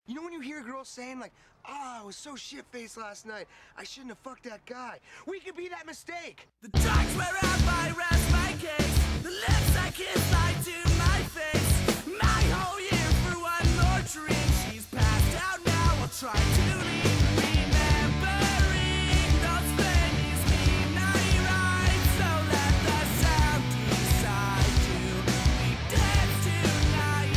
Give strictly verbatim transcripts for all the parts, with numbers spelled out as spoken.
You know when you hear girls saying like, "Ah, oh, I was so shit-faced last night. I shouldn't have fucked that guy." We could be that mistake. The dogs wear out my rest my case. The lips I kiss lie to my face. My whole year for one more drink. She's passed out now. I'll try to leave. Remembering those things mean I right. So let the sound decide. Do we dance tonight?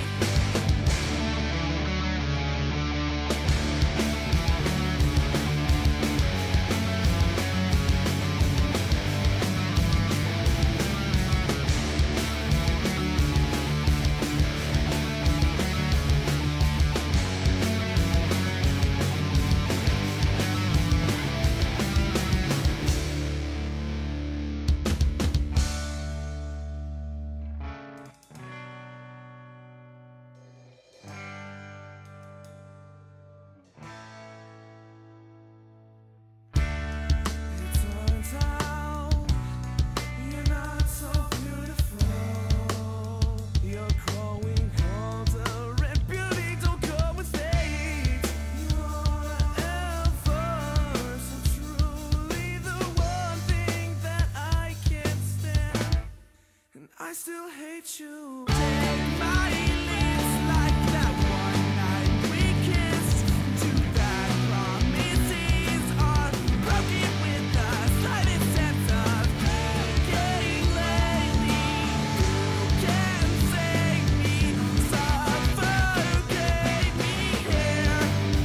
I still hate you. Take my lips like that one night we kissed. Too bad promises are broken with the slightest sense of getting lately. You can save me, suffocate me here.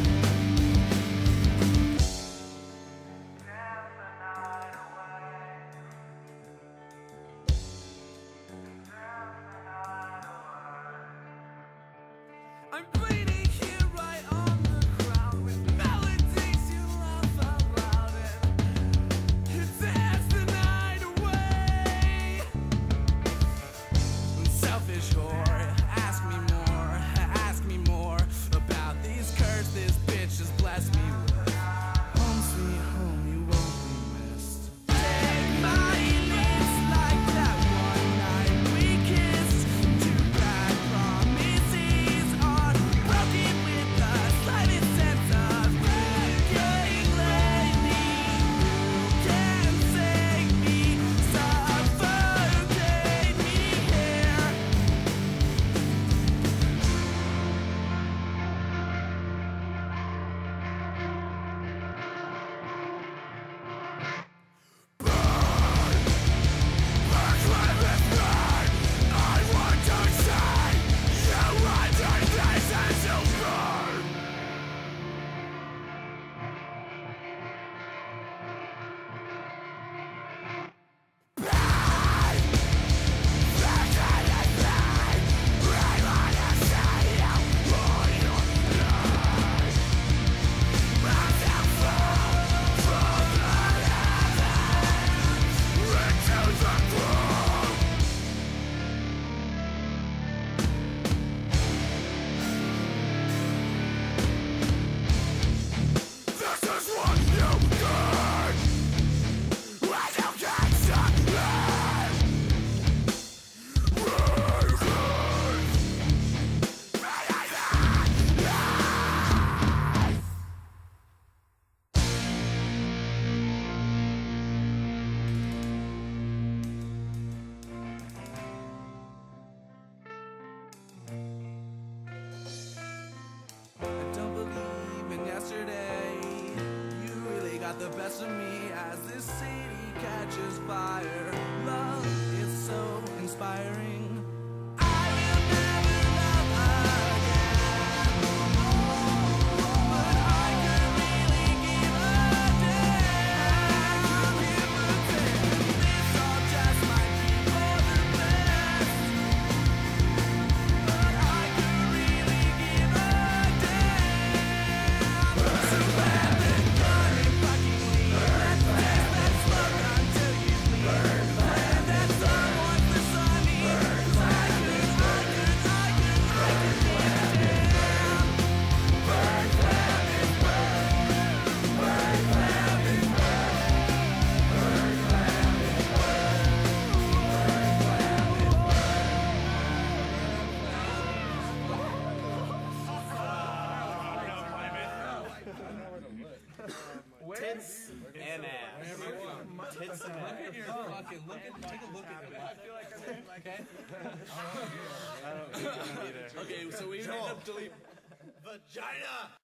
Dance the night away. I'm bleeding here right on the ground with melodies you love out loud, and you dance the night away. Selfish whore, ask me more, ask me more about these curves this bitch has blessed me with. Home sweet home, you won't be missed. Take my lips like that one night we kissed. Too bad promises are broken with the slightest sense of getting lately. You can save me, suffocate me here. I don't believe in yesterday. You really got the best of me as this city catches fire. Love is so inspiring. I will never love again, but I could really give a damn. Give a damn. This all just might be for the best, but I could really give a damn. So let the gun and fucking leave. Let's dance, let's smoke until you bleed. Let that sun once the sun tits and ass. Tits and ass. Look at your fucking, look at, take a look at it. I feel like I'm okay? I don't, I don't either. Okay, so we end up deleting Vagina!